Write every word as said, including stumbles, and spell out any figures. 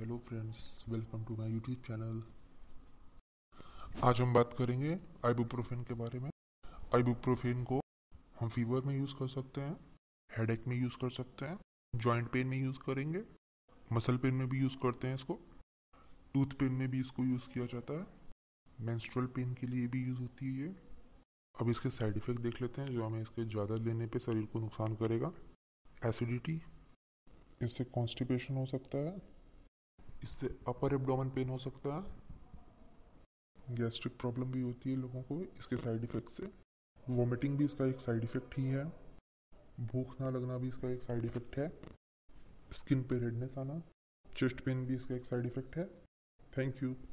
Hello friends, welcome to my YouTube channel. आज हम बात करेंगे आइबुप्रोफेन के बारे में। आइबुप्रोफेन को हम फीवर में यूज़ कर सकते हैं, हेडेक में यूज़ कर सकते हैं, जॉइंट पेन में यूज़ करेंगे, मसल पेन में भी यूज़ करते हैं इसको, टूथ पेन में भी इसको यूज़ किया जाता है, मेंस्ट्रुअल पेन के लिए भी यूज़ होती है ये। अब इसके साइड इफ़ेक्ट देख लेते हैं जो हमें इसके ज़्यादा लेने पे शरीर को नुकसान करेगा। एसिडिटी, इससे कॉन्स्टिपेशन हो सकता है, इससे अपर एब्डोमेन पेन हो सकता है, गैस्ट्रिक प्रॉब्लम भी होती है लोगों को इसके साइड इफ़ेक्ट से। वोमिटिंग भी इसका एक साइड इफ़ेक्ट ही है। भूख ना लगना भी इसका एक साइड इफ़ेक्ट है। स्किन पे रेडनेस आना, चेस्ट पेन भी इसका एक साइड इफ़ेक्ट है। Thank you.